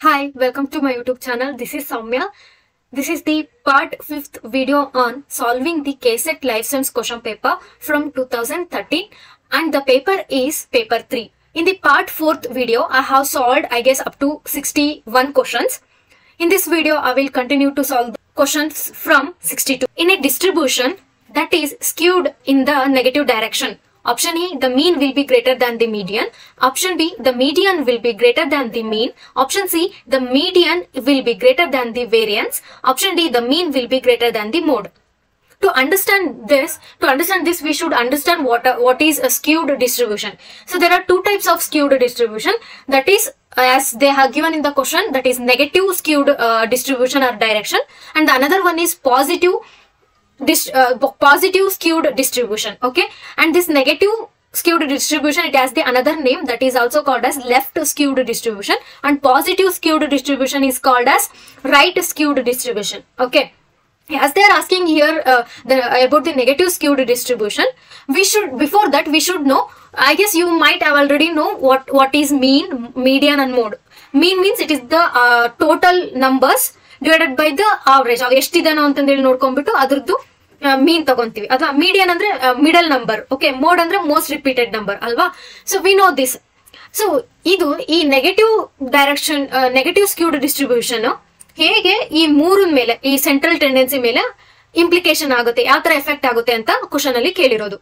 Hi, welcome to my YouTube channel. This is Soumya. This is the part 5th video on solving the KSET Life Science question paper from 2013 and the paper is paper 3. In the part 4th video, I have solved I guess up to 61 questions. In this video, I will continue to solve questions from 62. In a distribution that is skewed in the negative direction. Option A, the mean will be greater than the median. Option B, the median will be greater than the mean. Option C, the median will be greater than the variance. Option D, the mean will be greater than the mode. To understand this, we should understand what is a skewed distribution. So there are two types of skewed distribution. That is, as they have given in the question, that is negative skewed distribution or direction, and the another one is positive skewed distribution. Okay, and this negative skewed distribution, it has the another name that is also called as left skewed distribution, and positive skewed distribution is called as right skewed distribution. Okay, as they are asking here about the negative skewed distribution, before that we should know, I guess you might have already know what is mean, median and mode. Mean means it is the total numbers divided by the average. ಎಷ್ಟಿದೆ ಅಂತಂದೇಳಿ ನೋಡ್ಕೊಂಡ್ಬಿಟ್ಟು ಅದ್ರದ್ದು ಮೀನ್ ತಗೊಂತೀವಿ. ಅಥವಾ median ಅಂದ್ರೆ middle number. Okay, mode ಅಂದ್ರೆ most repeated number ಅಲ್ವಾ. So we know this. So ಇದು ಈ negative direction, negative skewed distribution ಹೇಗೆ ಈ ಮೂರನ್ ಮೇಲೆ, ಈ ಸೆಂಟ್ರಲ್ ಟೆಂಡೆನ್ಸಿ ಮೇಲೆ ಇಂಪ್ಲಿಕೇಶನ್ ಆಗುತ್ತೆ, ಯಾವ ತರ ಎಫೆಕ್ಟ್ ಆಗುತ್ತೆ ಅಂತ ಕ್ವಶನ್ ಅಲ್ಲಿ ಕೇಳಿರೋದು.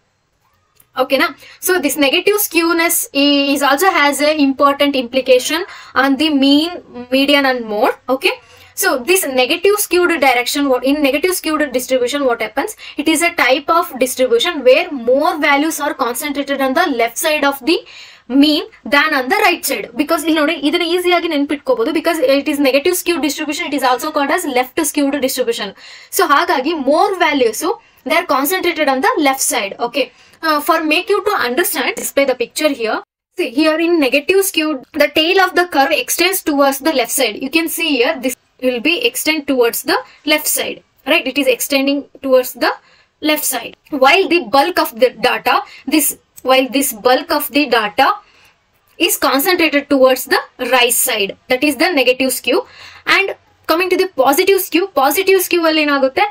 ಓಕೆನಾ. So this negative skewness is also has a important implication on the mean, median and mode. Okay. So this negative skewed direction, in negative skewed distribution, what happens? It is a type of distribution where more values are concentrated on the left side of the mean than on the right side. Because ಇಲ್ಲಿ ನೋಡಿ, ಇದನ್ನ ಈಸಿಯಾಗಿ ನೆನಪಿಟ್ಕೋಬಹುದು. Because it is negative skewed distribution, it is also called as left skewed distribution. So ಹಾಗಾಗಿ more values they are concentrated on the left side. Okay. For make you to understand, display the picture here. See here in negative skewed, the tail of the curve extends towards the left side. You can see here this will be extend towards the left side, right? It is extending towards the left side. While the bulk of the data, this bulk of the data is concentrated towards the right side. That is the negative skew. And coming to the positive skew alli enagutte,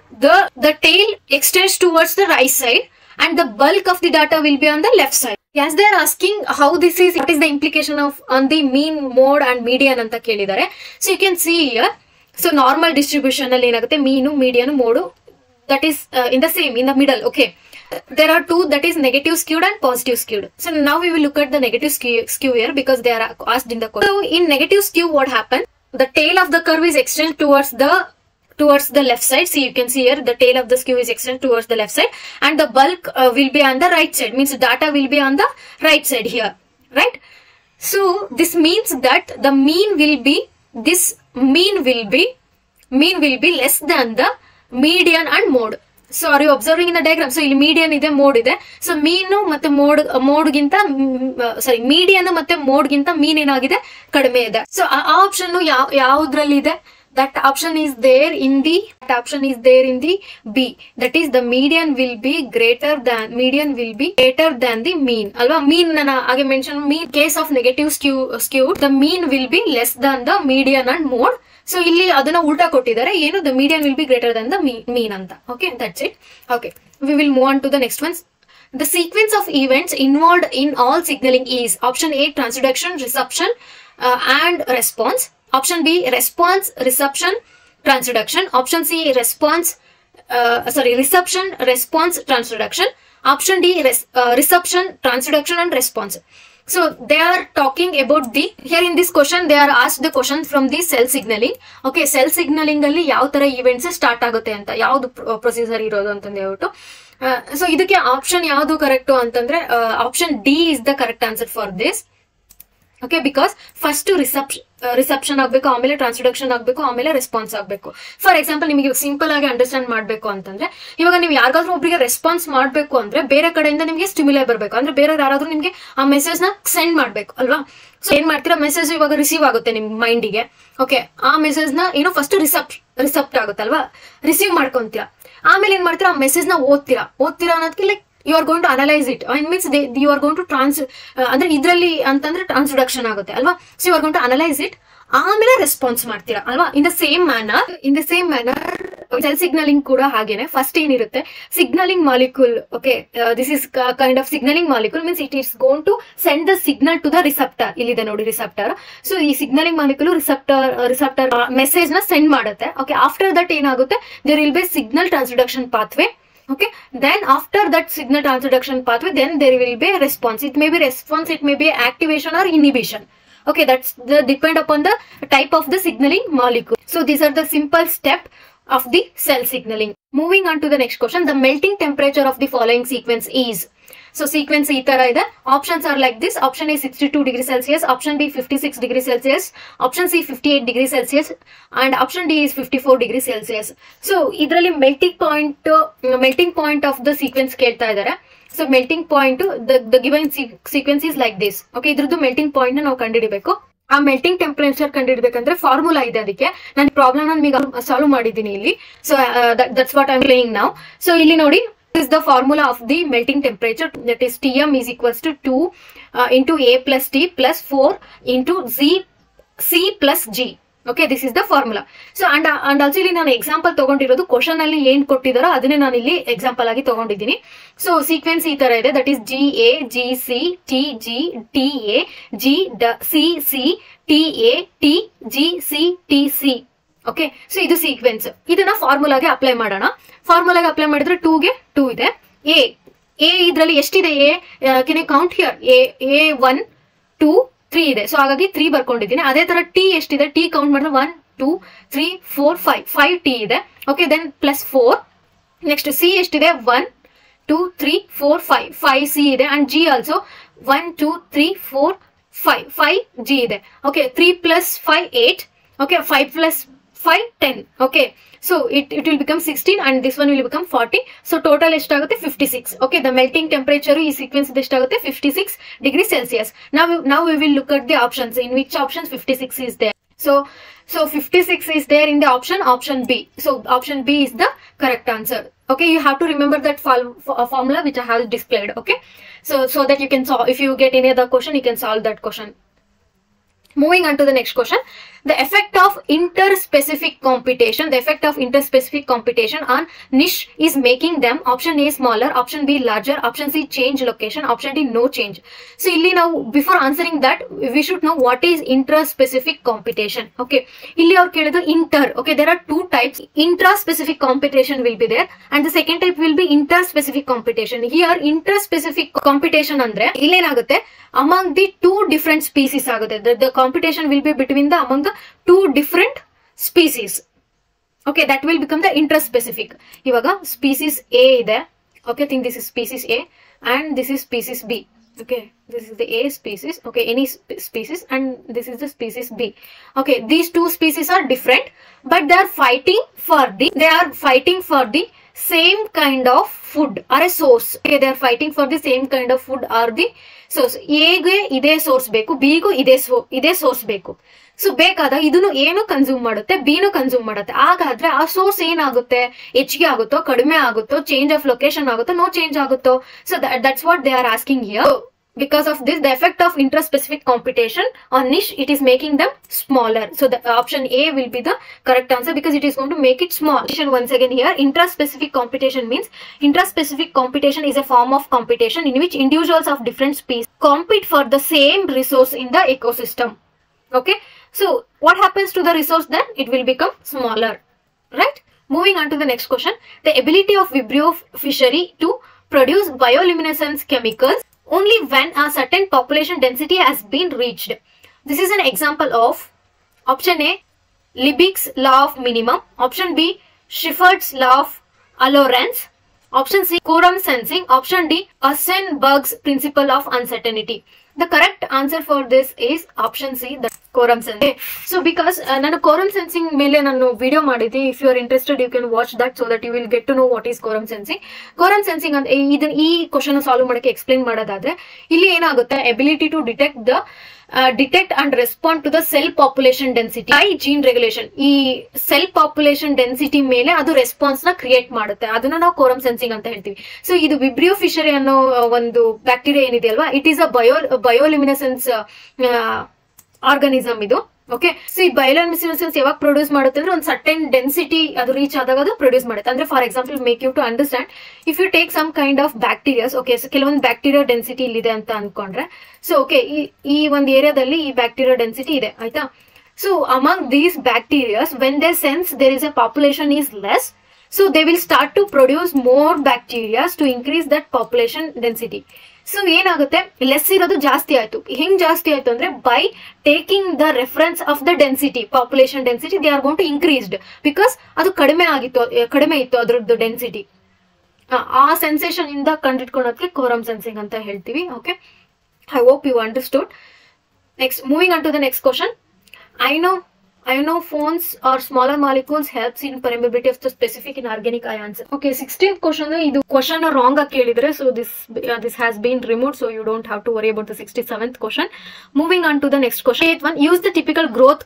the tail extends towards the right side and the bulk of the data will be on the left side. As they are asking how this is, what is the implication of on the mean, mode and median anta kelidare. So you can see here, so normal distribution alli enagutte, mean, median, mode, that is in the same, in the middle. Okay, there are two, that is negative skewed and positive skewed. So now we will look at the negative skew here because they are asked in the question. So in negative skew, what happened? The tail of the curve is extended towards the left side. See, you can see here the tail of the skew is extended towards the left side and the bulk will be on the right side, means data will be on the right side here, right? So this means that the mean will be less than the median and mode. So are you observing in the diagram? So ಇಲ್ಲಿ median ಇದೆ, mode ಇದೆ. So mean ಮತ್ತೆ mode ಗಿಂತ median ಮತ್ತೆ mode ಗಿಂತ mean ಏನಾಗಿದೆ, ಕಡಿಮೆ ಇದೆ. So ಆ ಆಪ್ಷನ್ ಯಾವುದ್ರಲ್ಲಿ ಇದೆ? That option is there in the B. That is the median will be greater than the mean. Alva, mean nana age mention, mean case of negative skew, the mean will be less than the median and mode. So illi adana ulta kottidare, ಏನು the median will be greater than the mean anta. Okay, that's it. Okay, we will move on to the next ones. The sequence of events involved in all signaling is option A, transduction, reception and response. Option B, response, reception, transduction. Option C, reception, response, transduction. Option D, reception, transduction and response. So they are talking about here in this question, they are asked the question from the cell signaling. Okay, cell signaling alli yav tara events start agutte anta, yavdu procedure irodu antande ಹೇಳ್ಬಿಟ್ಟು. So ಇದಕ್ಕೆ option ಯಾವುದು correct ಅಂತಂದ್ರೆ option D is the correct answer for this. Okay, because first reception ಆಗಬೇಕು, ಆಮೇಲೆ transduction ಆಗಬೇಕು, ಆಮೇಲೆ response ಆಗಬೇಕು. For example, ನಿಮಗೆ ಸಿಂಪಲ್ ಆಗಿ ಅಂಡರ್ಸ್ಟ್ಯಾಂಡ್ ಮಾಡಬೇಕು ಅಂತಂದ್ರೆ, ಇವಾಗ ನೀವು ಯಾರಿಗಾದ್ರೂ ಒಬ್ಬರಿಗೆ ರೆಸ್ಪಾನ್ಸ್ ಮಾಡಬೇಕು ಅಂದ್ರೆ ಬೇರೆ ಕಡೆಯಿಂದ ನಿಮಗೆ ಸ್ಟಿಮ್ಯುಲೈ ಬರಬೇಕು, ಅಂದ್ರೆ ಬೇರೆ ಯಾರಾದ್ರೂ ನಿಮಗೆ ಆ ಮೆಸೇಜ್ ನ ಸೆಂಡ್ ಮಾಡಬೇಕು ಅಲ್ವಾ. ಸೊ ಏನ್ ಮಾಡ್ತೀರಾ, ಮೆಸೇಜ್ ಇವಾಗ ರಿಸೀವ್ ಆಗುತ್ತೆ ನಿಮ್ ಮೈಂಡಿಗೆ. ಓಕೆ, ಆ ಮೆಸೇಜ್ ನ ಫಸ್ಟ್ ರಿಸೆಪ್ಟ್ ಆಗುತ್ತಲ್ವಾ, ರಿಸೀವ್ ಮಾಡ್ಕೊಂತೀರಾ. ಆಮೇಲೆ ಏನ್ ಮಾಡ್ತೀರಾ, ಆ ಮೆಸೇಜ್ ನ ಓದ್ತೀರಾ ಅನ್ನೋದಕ್ಕೆ like you are going to analyze it. I mean, you are going to ಅಂದ್ರೆ ಇದರಲ್ಲಿ ಅಂತಂದ್ರೆ ಟ್ರಾನ್ಸ್ಡಕ್ಷನ್ ಆಗುತ್ತೆ ಅಲ್ವಾ. So you are going to analyze it. ಆಮೇಲೆ ರೆಸ್ಪಾನ್ಸ್ ಮಾಡ್ತೀರಾ ಅಲ್ವಾ. In the same manner cell signalling ಕೂಡ ಹಾಗೇನೆ. ಫಸ್ಟ್ ಏನಿರುತ್ತೆ signalling molecule. Okay, this is kind of signalling molecule means it is gonna send the signal to the receptor. ಇಲ್ಲಿದೆ ನೋಡಿ receptor. So ಈ signalling molecule receptor message ನ send ಮಾಡುತ್ತೆ. Okay, after that ಏನಾಗುತ್ತೆ, there will be signal transduction pathway. Okay, then after that signal transduction pathway, then there will be a response. It may be response, it may be activation or inhibition. Okay, that's depend upon the type of the signaling molecule. So these are the simple step of the cell signaling. Moving on to the next question, the melting temperature of the following sequence is. So sequence ee tara ide. Options are like this. Option A 62 degrees Celsius, option B 56 degrees Celsius, option C 58 degrees Celsius, and option D is 54 degrees Celsius. So idralli melting point of the sequence kelta idare. So melting point, the given sequence is like this. Okay, idradu melting point na ನಾವು ಕಂಡುಹಿಡಿಯಬೇಕು. ಆ melting temperature ಕಂಡುಹಿಡಬೇಕಂದ್ರೆ formula ಇದೆ. ಅದಕ್ಕೆ ನಾನು problem ನಿಮಗೆ solve ಮಾಡಿದ್ದೀನಿ ಇಲ್ಲಿ. So that's what I am playing now. So ಇಲ್ಲಿ ನೋಡಿ, this is the formula of the melting temperature, that is Tm is equals to 2 into A plus T plus 4 into C plus G. Okay, this is the formula. So and also ಇಲ್ಲಿ ನಾನು example ತಗೊಂಡಿರೋದು question ಅಲ್ಲಿ ಏನ್ ಕೊಟ್ಟಿದಾರೋ ಅದನ್ನೇ ನಾನು ಇಲ್ಲಿ example ಆಗಿ ತಗೊಂಡಿದ್ದೀನಿ. ಸೊ ಸೀಕ್ವೆನ್ಸ್ ಈ ತರ ಇದೆ, that is GA GC TG TA GC TA TGC TC. Okay, so ಇದು ಸೀಕ್ವೆನ್ಸ್. ಇದನ್ನ ಫಾರ್ಮುಲಾಗೆ ಅಪ್ಲೈ ಮಾಡೋಣ. ಫಾರ್ಮುಲಾಗೆ ಅಪ್ಲೈ ಮಾಡಿದ್ರೆ 2 ಗೆ 2 ಇದೆ. ಎ ಇದ್ರಲ್ಲಿ ಎಷ್ಟಿದೆ? Can you count here? A 1 2 3 ಇದೆ. ಸೊ ಹಾಗಾಗಿ 3 ಬರ್ಕೊಂಡಿದ್ದೀನಿ. ಅದೇ ತರ ಟಿ ಎಷ್ಟಿದೆ? ಟಿ ಕೌಂಟ್ ಮಾಡಿದ್ರೆ 1 2 3 4 5 ಟಿ ಇದೆ. Okay, then plus 4. Next C ಎಷ್ಟಿದೆ? 1 2 3 4 5 ಸಿ ಇದೆ. ಅಂಡ್ ಜಿ ಆಲ್ಸೋ 1 2 3 4 5 ಜಿ ಇದೆ. Okay, 3 plus 5 8. Okay, 5 plus 5 10. Okay, so it will become 16 and this one will become 40. So total eshtagutte 56. Okay, the melting temperature ee sequence eshtagutte 56 degrees Celsius. Now we will look at the options. In which options 56 is there? So 56 is there in the option B. So option B is the correct answer. Okay, you have to remember that formula which I have displayed. Okay, so that you can solve. If you get any other question, you can solve that question. Moving on to the next question, the effect of interspecific computation. The effect of interspecific computation on niche is making them option A smaller, option B larger, option C change location, option D no change. So illi now before answering that we should know what is interspecific computation. Okay, illi avar kelidu inter. Okay, there are two types. Intraspecific computation will be there and the second type will be interspecific computation. Here interspecific computation andre illi enagutte among the two different species agutte. The computation will be between the among the two different species. Okay, that will become the interspecific. Ivaga species A ide. Okay, think this is species A and this is species B. Okay, this is the A species. Okay, any species and this is the species B. Okay, these two species are different but they are fighting for the same kind of food or a source. Okay, they are fighting for the same kind of food or the source. A ಗೆ ಇದೇ source ಬೇಕು, B ಗೂ ಇದೇ source ಬೇಕು. So ಬೇಕಾದ ಇದನ್ನು ಏನು consume ಮಾಡುತ್ತೆ, ಬಿನು ಕನ್ಸ್ಯೂಮ್ ಮಾಡುತ್ತೆ. ಹಾಗಾದ್ರೆ ಆ ಸೋರ್ಸ್ ಏನಾಗುತ್ತೆ? ಹೆಚ್ಚಿಗೆ ಆಗುತ್ತೋ, ಕಡಿಮೆ ಆಗುತ್ತೋ, ಚೇಂಜ್ ಆಫ್ ಲೊಕೇಶನ್ ಆಗುತ್ತೋ, ನೋ ಚೇಂಜ್ ಆಗುತ್ತೋ? So that's what they are asking here. Because of this, the effect of interspecific computation on niche, it is making them smaller. So the option A will be the correct answer because it is going to make it small. Once again here, intraspecific computation means intraspecific computation is a form of computation in which individuals of different species compete for the same resource in the ecosystem. Okay, so what happens to the resource then? It will become smaller, right? Moving on to the next question, the ability of Vibrio fishery to produce bioluminescence chemicals only when a certain population density has been reached. This is an example of option A, Liebig's law of minimum, option B, Shepard's law of allowance, option C, quorum sensing, option D, Eisenberg's principle of uncertainty. The correct answer for this is option C, the quorum sensing. So because ನಾನು quorum sensing ಮೇಲೆ ನಾನು video ಮಾಡಿದ್ದೀನಿ. If you are interested, you can watch that so that you will get to know what is quorum sensing. Quorum sensing ಅಂದ್ರೆ ಇದನ್ನ ಈ question solve ಮಾಡಕ್ಕೆ explain ಮಾಡೋದಾದ್ರೆ ಇಲ್ಲಿ ಏನಾಗುತ್ತೆ, ability to detect and respond to the cell population density by gene regulation. ಈ cell population density ಮೇಲೆ ಅದು ರೆಸ್ಪಾನ್ಸ್ ನ ಕ್ರಿಯೇಟ್ ಮಾಡುತ್ತೆ. ಅದನ್ನ ನಾವು ಕೋರಮ್ ಸೆನ್ಸಿಂಗ್ ಅಂತ ಹೇಳ್ತೀವಿ. ಸೊ ಇದು ವಿಬ್ರಿಯೋ ಫಿಶರಿ ಅನ್ನೋ ಒಂದು ಬ್ಯಾಕ್ಟೀರಿಯಾ ಏನಿದೆ ಅಲ್ವಾ, it is a bioluminescence organism ಇದು. ಓಕೆ. ಸೊ ಈ ಬಯೋಲುಮಿನೆಸೆಂಟ್ ಸೆಲ್ಸ್ ಯಾವಾಗ ಪ್ರೊಡ್ಯೂಸ್ ಮಾಡುತ್ತೆ ಅಂದ್ರೆ ಒಂದು ಸರ್ಟೆನ್ ಡೆನ್ಸಿಟಿ ಅದು ರೀಚ್ ಆದಾಗ ಅದು ಪ್ರೊಡ್ಯೂಸ್ ಮಾಡುತ್ತೆ. ಅಂದ್ರೆ for example make you to understand, if you take some kind of bacterias, okay, so ಕೆಲವೊಂದು ಬ್ಯಾಕ್ಟೀರಿಯಾ ಡೆನ್ಸಿಟಿ ಇಲ್ಲಿದೆ ಅಂತ ಅನ್ಕೊಂಡ್ರೆ, ಸೊ ಓಕೆ, ಈ ಒಂದು ಏರಿಯಾದಲ್ಲಿ ಈ ಬ್ಯಾಕ್ಟೀರಿಯಾ ಡೆನ್ಸಿಟಿ ಇದೆ, ಆಯ್ತಾ. So among these bacterias when they sense there is a population is less, so they will start to produce more bacteria to increase that population density. So ಏನಾಗುತ್ತೆ, less ಇರೋದು ಜಾಸ್ತಿ ಆಯ್ತು. ಹೆಂಗ್ ಜಾಸ್ತಿ ಆಯ್ತು ಅಂದ್ರೆ by taking the reference of the density, population density, they are gonna increased because ಅದು ಕಡಿಮೆ ಇತ್ತು ಅದ್ರದ್ದು ಡೆನ್ಸಿಟಿ. ಆ ಸೆನ್ಸೇಷನ್ ಇಂದ ಕಂಡಿಟ್ಕೊಳೋದಕ್ಕೆ ಕೋರಮ್ ಸೆನ್ಸಿಂಗ್ ಅಂತ ಹೇಳ್ತೀವಿ. Okay, I hope you understood. Next, moving on to the next question. Ionophones or smaller molecules helps in permeability of the specific inorganic ions. Okay, 16th question. Idu question wrong ah kelidre, so this has been removed, so you don't have to worry about the 67th question. Moving on to the next question. 8th one, use the typical growth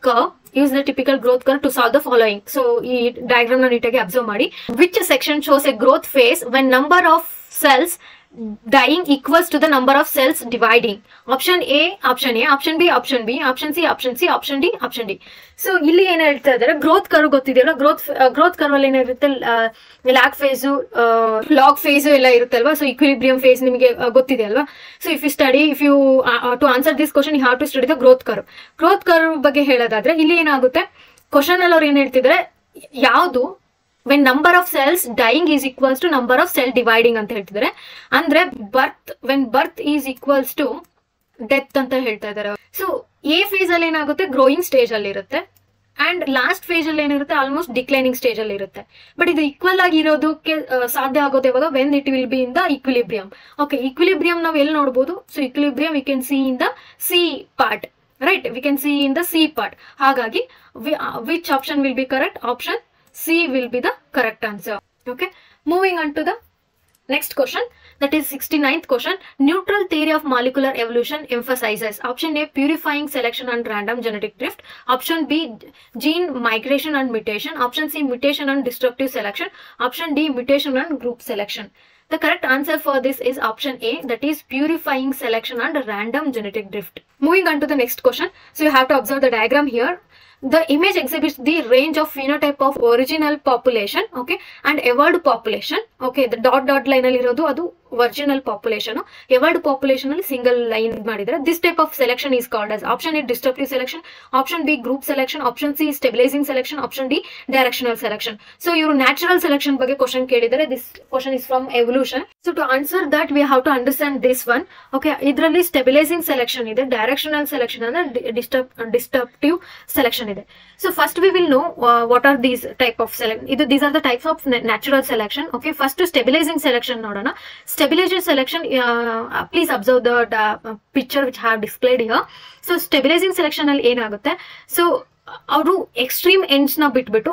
curve to solve the following. So ee diagram na neatagi observe ಮಾಡಿ. Which section shows a growth phase when number of cells dying equals to the number of cells dividing? Option A, option B, option B, option C, option D, option D. So ಇಲ್ಲಿ ಏನ್ ಹೇಳ್ತಾ ಇದಾರೆ, growth curve ಗೊತ್ತಿದೆಯಲ್ಲ, growth curve ಅಲ್ಲಿ ಏನಿರುತ್ತೆ, lag face, log face ಎಲ್ಲ ಇರುತ್ತಲ್ವಾ. So equilibrium face ನಿಮಗೆ ಗೊತ್ತಿದೆ ಅಲ್ವಾ. So if you to answer this question you have to study the growth curve ಬಗ್ಗೆ ಹೇಳೋದಾದ್ರೆ ಇಲ್ಲಿ ಏನಾಗುತ್ತೆ, ಕ್ವಶನ್ ಅಲ್ಲಿ ಅವ್ರು ಏನ್ ಹೇಳ್ತಿದ್ರೆ, ಯಾವುದು when number of cells dying is equals to number of cell dividing ಅಂತ ಹೇಳ್ತಿದ್ದಾರೆ. ಅಂದ್ರೆ when birth is equals to death ಅಂತ ಹೇಳ್ತಾ ಇದ್ದಾರೆ. ಸೊ ಎ ಫೇಸ್ ಅಲ್ಲಿ ಏನಾಗುತ್ತೆ, ಗ್ರೋಯಿಂಗ್ ಸ್ಟೇಜ್ ಅಲ್ಲಿ ಇರುತ್ತೆ, ಅಂಡ್ ಲಾಸ್ಟ್ ಫೇಸ್ ಅಲ್ಲಿ ಏನಿರುತ್ತೆ, ಆಲ್ಮೋಸ್ಟ್ ಡಿಕ್ಲೈನಿಂಗ್ ಸ್ಟೇಜ್ ಅಲ್ಲಿ ಇರುತ್ತೆ. ಬಟ್ ಇದು ಈಕ್ವಲ್ ಆಗಿ ಇರೋದಕ್ಕೆ ಸಾಧ್ಯ ಆಗೋದು ಯಾವಾಗ, when it will be in the equilibrium. Okay, equilibrium ನಾವು ಎಲ್ಲಿ ನೋಡಬಹುದು, so equilibrium we can see in the C part, right, we can see in the C part. ಹಾಗಾಗಿ which option will be correct? Option C will be the correct answer. Okay, moving on to the next question, that is 69th question. Neutral theory of molecular evolution emphasizes option A, purifying selection and random genetic drift, option B, gene migration and mutation, option C, mutation and destructive selection, option D, mutation and group selection. The correct answer for this is option A, that is purifying selection and random genetic drift. Moving on to the next question. So you have to observe the diagram here. The image exhibits the range of phenotype of original population, okay, and evolved population. Okay, the dot line ಅಲ್ಲಿ ಇರೋದು ಅದು original population, ಎವರ್ಡ್ population ಅಲ್ಲಿ single line ಮಾಡಿದ್ರೆ. This type of selection is called as option A, disruptive selection, option B, group selection, option C, stabilizing selection, option D, directional selection. So ಇವರು natural selection ಬಗ್ಗೆ question ಕೇಳಿದರೆ. This question is from evolution. So to answer that we have to understand this one. Okay, ಇದರಲ್ಲಿ stabilising selection ಇದೆ, directional selection ಅಂದ್ರೆ disruptive selection ಇದೆ. So first we will know what are these type of selection. These are the types of natural selection. Okay, first stabilizing selection nodana. Stabilizing selection, please observe the picture which I have displayed here. So stabilizing selection alli enagutte, so avaru extreme ends na bitbiಟ್ಟು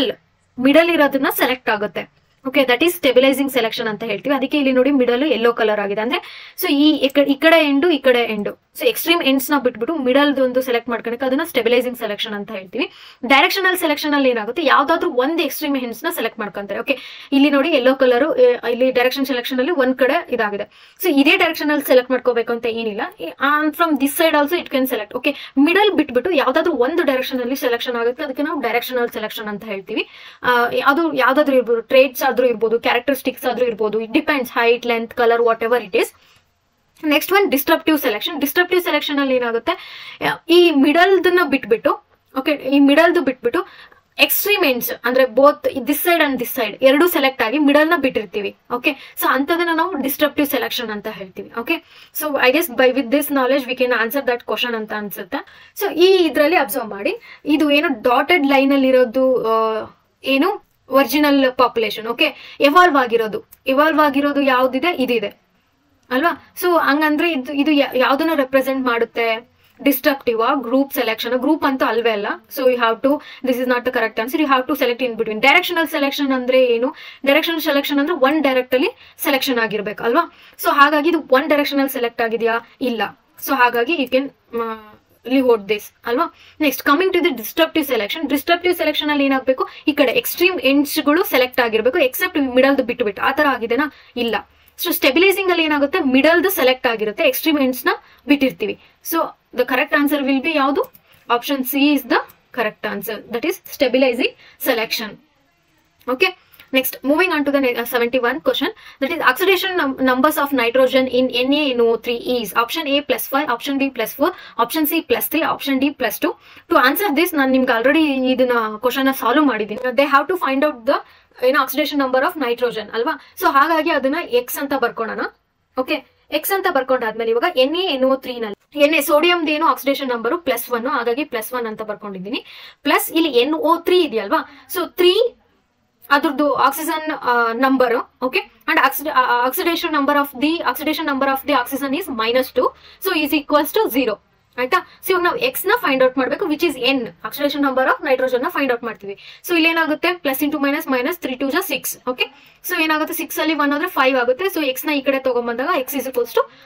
middle ಇರೋದನ್ನ select ಆಗುತ್ತೆ. Okay, that is stabilising selection ಅಂತ ಹೇಳ್ತೀವಿ. ಅದಕ್ಕೆ ಇಲ್ಲಿ ನೋಡಿ middle yellow colour ಆಗಿದೆ. ಅಂದ್ರೆ ಸೊ ಈ ಕಡೆ ಎಂಡು, ಸೊ ಎಕ್ಸ್ಟ್ರೀಮ್ ಎಂಡ್ಸ್ ನ ಬಿಟ್ಬಿಟ್ಟು ಮಿಡಲ್ ಒಂದು ಸೆಲೆಕ್ಟ್ ಮಾಡ್ಕೊಳಕ್ಕೆ ಅದನ್ನ ಸ್ಟೆಬಿಲೈಸಿಂಗ್ ಸೆಲೆಕ್ಷನ್ ಅಂತ ಹೇಳ್ತೀವಿ. ಡೈರೆಕ್ಷನಲ್ ಸೆಲೆಕ್ಷನ್ ಅಲ್ಲಿ ಏನಾಗುತ್ತೆ, ಯಾವ್ದಾದ್ರು ಒಂದು ಎಕ್ಸ್ಟ್ರೀಮ್ ಎಂಡ್ಸ್ ನ ಸೆಲೆಕ್ಟ್ ಮಾಡ್ಕೊಂತಾರೆ. ಓಕೆ, ಇಲ್ಲಿ ನೋಡಿ ಯೆಲ್ಲೋ ಕಲರ್, ಇಲ್ಲಿ ಡೈರೆಕ್ಷನ್ ಸೆಲೆಕ್ಷನ್ ಅಲ್ಲಿ ಒಂದ್ ಕಡೆ ಇದಾಗಿದೆ. ಸೊ ಇದೇ ಡೈರೆಕ್ಷನ್ ಅಲ್ಲಿ ಸೆಲೆಕ್ಟ್ ಮಾಡ್ಕೋಬೇಕು ಅಂತ ಏನಿಲ್ಲ. From this side also it can select. Okay, middle ಬಿಟ್ಬಿಟ್ಟು ಯಾವ್ದಾದ್ರು ಒಂದು ಡೈರೆಕ್ಷನ್ ಅಲ್ಲಿ ಸೆಲೆಕ್ಷನ್ ಆಗುತ್ತೆ, ಅದಕ್ಕೆ ನಾವು ಡೈರೆಕ್ಷನಲ್ ಸೆಲೆಕ್ಷನ್ ಅಂತ ಹೇಳ್ತೀವಿ. ಅದು ಯಾವ್ದಾದ್ರು ಇರ್ಬೋದು, ಟ್ರೇಟ್ಸ್ ಆದ್ರೂ ಇರ್ಬೋದು, ಕ್ಯಾರೆಕ್ಟರಿಸ್ಟಿಕ್ಸ್ ಆದ್ರೂ ಇರ್ಬೋದು, it depends, height, length, colour, whatever it is. Next one disruptive selection. Disruptive selection ಅಲ್ಲಿ ಏನಾಗುತ್ತೆ, ಈ ಮಿಡಲ್ದನ್ನ ಬಿಟ್ಬಿಟ್ಟು, ಓಕೆ, ಈ ಮಿಡಲ್ದು ಬಿಟ್ಬಿಟ್ಟು ಎಕ್ಸ್ಟ್ರೀಮ್ ಎಂಡ್ಸ್ ಅಂದ್ರೆ both this side and this side ಎರಡು ಸೆಲೆಕ್ಟ್ ಆಗಿ ಮಿಡಲ್ ನ ಬಿಟ್ಟಿರ್ತೀವಿ. ಓಕೆ, ಸೊ ಅಂತದನ್ನ ನಾವು ಡಿಸ್ಟ್ರಪ್ಟಿವ್ ಸೆಲೆಕ್ಷನ್ ಅಂತ ಹೇಳ್ತೀವಿ. Okay, so I guess by with this knowledge we can answer that question ಅಂತ ಅನ್ಸುತ್ತೆ. ಸೊ ಈ ಇದ್ರಲ್ಲಿ ಅಬ್ಸರ್ವ್ ಮಾಡಿ, ಇದು ಏನು ಡಾಟೆಡ್ ಲೈನ್ ಅಲ್ಲಿ ಇರೋದು ಏನು ಒರಿಜಿನಲ್ ಪಾಪ್ಯುಲೇಷನ್. ಓಕೆ, ಎವಾಲ್ವ್ ಆಗಿರೋದು ಯಾವ್ದಿದೆ, ಇದಿದೆ ಅಲ್ವಾ. ಸೊ ಹಂಗಂದ್ರೆ ಇದು ಯಾವ್ದನ್ನ ರೆಪ್ರೆಸೆಂಟ್ ಮಾಡುತ್ತೆ, ಡಿಸ್ಟ್ರಕ್ಟಿವ್ ಗ್ರೂಪ್ ಸೆಲೆಕ್ಷನ್. ಗ್ರೂಪ್ ಅಂತೂ ಅಲ್ವೇ ಅಲ್ಲ. So you have to, this is not the correct answer, you have to select in between. Directional selection ಅಂದ್ರೆ ಏನು, ಡೈರೆಕ್ಷನಲ್ ಸೆಲೆಕ್ಷನ್ ಅಂದ್ರೆ ಒನ್ ಡೈರೆಕ್ಟ್ ಅಲ್ಲಿ ಸೆಲೆಕ್ಷನ್ ಆಗಿರ್ಬೇಕು ಅಲ್ವಾ. ಸೊ ಹಾಗಾಗಿ ಇದು ಒನ್ ಡೈರೆಕ್ಷನಲ್ ಸೆಲೆಕ್ಟ್ ಆಗಿದೆಯಾ, ಇಲ್ಲ. ಸೊ ಹಾಗಾಗಿ ಯು ಕ್ಯಾನ್ ಲಿವೋಟ್ ದಿಸ್ ಅಲ್ವಾ. Next coming to the disruptive selection. Disruptive selection ಅಲ್ಲಿ ಏನಾಗಬೇಕು, ಈ ಕಡೆ ಎಕ್ಸ್ಟ್ರೀಮ್ ಎಂಡ್ಸ್ ಗಳು ಸೆಲೆಕ್ಟ್ ಆಗಿರ್ಬೇಕು, ಎಕ್ಸೆಪ್ಟ್ ಮಿಡಲ್ದು ಬಿಟ್ಟು. ಆ ತರ ಆಗಿದೆನಾ, ಇಲ್ಲ. ಸೊ ಸ್ಟೆಬಿಲೈಸಿಂಗ್ ಅಲ್ಲಿ ಏನಾಗುತ್ತೆ, ಮಿಡಲ್ದು ಸೆಲೆಕ್ಟ್ ಆಗಿರುತ್ತೆ, ಎಕ್ಸ್ಟ್ರೀಮ್ ಎಂಡ್ಸ್ ನ ಬಿಟ್ಟಿರ್ತೀವಿ. So the correct answer will be ಯಾವುದು, Option C is the correct answer. That is stabilizing selection. Okay. Next, moving on to the 71 question. That is oxidation numbers of nitrogen in NaNO3 is option A +5, option B +4, option C +3, option D +2. To answer this, ನಾನು ನಿಮ್ಗೆ already ಇದನ್ನ question solve ಮಾಡಿದ್ದೀನಿ. They have to find out the oxidation number of nitrogen ಅಲ್ವಾ. So ಹಾಗಾಗಿ ಅದನ್ನ X ಅಂತ ಬರ್ಕೊಳ್ಳೋಣ. Okay, X ಅಂತ ಬರ್ಕೊಂಡಾದ್ಮೇಲೆ ಇವಾಗ NaNO3 ನಲ್ಲಿ ಸೋಡಿಯಂ ಏನು ಆಕ್ಸಿಡೇಷನ್ ನಂಬರ್ +1, ಹಾಗಾಗಿ +1 ಅಂತ ಬರ್ಕೊಂಡಿದ್ದೀನಿ. ಪ್ಲಸ್ ಇಲ್ಲಿ NO3 ಇದೆಯಲ್ವಾ, ಸೊ 3 ಅದ್ರದ್ದು oxygen number. Okay, and oxidation number of the oxygen is -2, so is equals to 0. ಆಯ್ತಾ. ಸೊ ಇವಾಗ ನಾವು ಎಕ್ಸ್ ನ ಫೈಂಡ್ ಔಟ್ ಮಾಡಬೇಕು, which is N, oxidation number of nitrogen ನ ಫೈಂಡ್ ಔಟ್ ಮಾಡ್ತೀವಿ. ಸೊ ಇಲ್ಲಿ ಏನಾಗುತ್ತೆ, +× -, -3 2 6. ಓಕೆ, ಸೊ ಏನಾಗುತ್ತೆ, 6 ಅಲ್ಲಿ 1 ಹೋದ್ರೆ 5 ಆಗುತ್ತೆ. ಸೊ ಎಕ್ಸ್ ನ ಈ ಕಡೆ ತಗೊಂಡ್ಬಂದಾಗ x =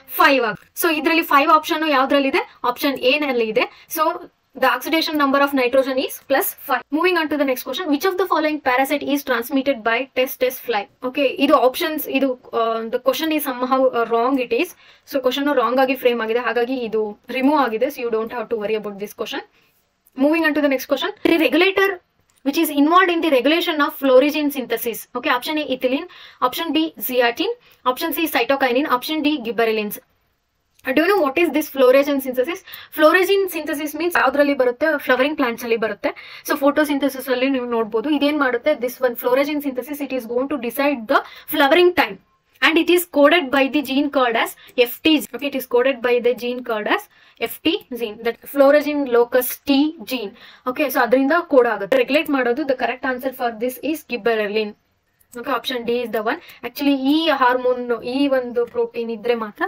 5 ಆಗುತ್ತೆ. ಸೊ ಇದರಲ್ಲಿ 5 ಆಪ್ಷನ್ ಯಾವ್ದ್ರಲ್ಲಿದೆ, ಆಪ್ಷನ್ ಎ ನಲ್ಲಿ ಇದೆ. So the oxidation number of nitrogen is +5. Moving on to the next question. Which of the following parasite is transmitted by test fly? Okay, idu options, idu the question is somehow wrong it is. So question wrong agi frame agide, hagagi idu remove agide, so you don't have to worry about this question. Moving on to the next question. The regulator which is involved in the regulation of fluorine synthesis. Okay, option A ethylene, option B zeatin, option C cytokinin, option D gibberellins. Do you know what is this fluorescence synthesis? Fluorescence synthesis means ಯಾವ್ದ್ರಲ್ಲಿ ಬರುತ್ತೆ, flowering plants ಅಲ್ಲಿ ಬರುತ್ತೆ. So photosynthesis ಅಲ್ಲಿ ನೀವು ನೋಡಬಹುದು. ಇದೇನ್ ಮಾಡುತ್ತೆ, this one fluorescence synthesis, it is going to decide the flowering time and it is coded by the gene called as FT. Okay, it is coded by the gene called as FT gene, that fluorescence locus T gene. Okay, so ಅದರಿಂದ code ಆಗುತ್ತೆ. Regulate ಮಾಡೋದು, the correct answer for this is gibberellin. Okay, option D is the one. Actually ಈ hormone, ಈ ಒಂದು protein ಇದ್ರೆ ಮಾತ್ರ,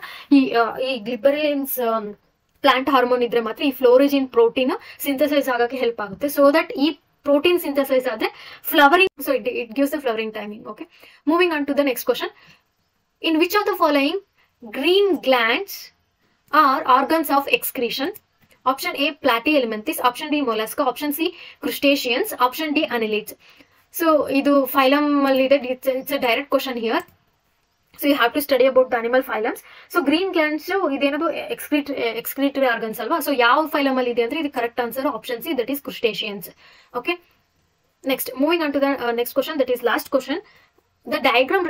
ಈ ಗಿಬ್ಬೆರೆಲಿನ್ಸ್ plant hormone ಇದ್ರೆ ಮಾತ್ರ ಈ ಫ್ಲೋರಿಜಿನ್ ಪ್ರೋಟೀನ್ ಸಿಂಥಸೈಸ್ ಆಗಕ್ಕೆ ಹೆಲ್ಪ್ ಆಗುತ್ತೆ. ಸೊ ದಟ್ ಈ ಪ್ರೋಟೀನ್ ಸಿಂಥಸೈಸ್ ಆದ್ರೆ flowering, so it gives the flowering timing. Okay, moving on to the next question. In which of the following green glands or organs of excretion? Option A platyhelminthes, option D mollusca, option C crustaceans, option D annelids. So idu phylum alli ide, it's a direct question here. So you have to study about the animal phylums. So green glands idenadu excretory organs alva. So yav phylum alli ide andre idu correct answer option C, that is crustaceans. Okay, next moving on to the next question, that is last question. The diagram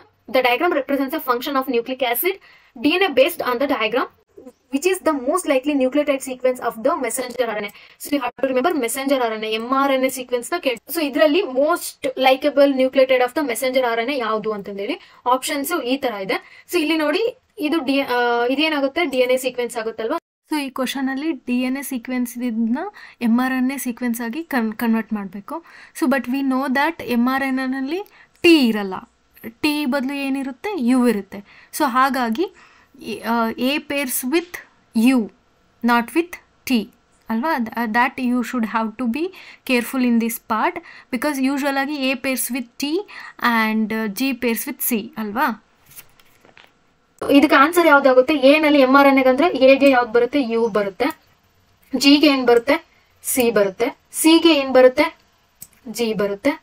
represents a function of nucleic acid DNA based on the diagram. Which is the most likely nucleotide sequence of the messenger RNA? So you have to remember messenger RNA, mRNA sequence na ked. So idralli most likable nucleotide of the messenger RNA yavdu antandeli options ee tara ide. So illi nodi idu idenagutte DNA sequence aguttalva. So ಈ question ಅಲ್ಲಿ DNA sequence ಇದನ್ನ mRNA sequence ಆಗಿ convert ಮಾಡಬೇಕು. So but we know that mRNA ನಲ್ಲಿ T ಇರಲ್ಲ, T ಬದಲು ಏನಿರುತ್ತೆ, U ಇರುತ್ತೆ. ಸೊ ಹಾಗಾಗಿ A pairs with U, not with T alva. That you should have to be careful in this part, because usually A pairs with T and G pairs with C alva. ಇದಕ್ಕೆ answer ಯಾವ್ದಾಗುತ್ತೆ, A ನಲ್ಲಿ mRNA ಅಂದ್ರೆ A ಗೆ ಯಾವ್ದು ಬರುತ್ತೆ, U ಬರುತ್ತೆ. G ಗೆ ಏನ್ ಬರುತ್ತೆ, C ಬರುತ್ತೆ. C ಗೆ ಏನ್ ಬರುತ್ತೆ, G ಬರುತ್ತೆ.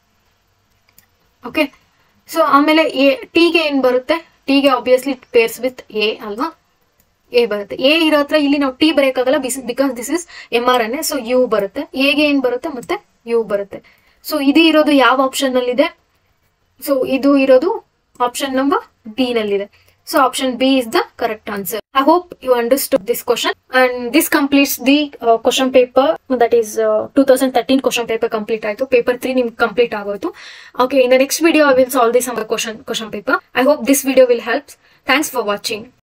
ಓಕೆ, ಸೊ ಆಮೇಲೆ T ಗೆ ಏನ್ ಬರುತ್ತೆ, T ಗೆ ಆಬ್ವಿಯಸ್ಲಿ ಪೇರ್ಸ್ ವಿತ್ A ಅಲ್ವಾ, A ಬರುತ್ತೆ. A ಇರೋ ಹತ್ರ ಇಲ್ಲಿ ನಾವು T ಬರೆಯಕ್ಕಾಗಲ್ಲ, because this is mRNA. So U ಬರುತ್ತೆ, A ಗೆ ಏನ್ ಬರುತ್ತೆ ಮತ್ತೆ U ಬರುತ್ತೆ. ಸೊ ಇದು ಇರೋದು ಯಾವ ಆಪ್ಷನ್ ನಲ್ಲಿ ಇದೆ, ಸೊ ಇದು ಇರೋದು ಆಪ್ಷನ್ ನಂಬರ್ B ನಲ್ಲಿದೆ. So option B is the correct answer. I hope you understood this question, and this completes the question paper, that is 2013 question paper complete ಆಯ್ತು. paper 3 ನಿಮ್ಗೆ complete ಆಗೋಯ್ತು. Okay, in the next video I will solve this question paper. I hope this video will help. Thanks for watching.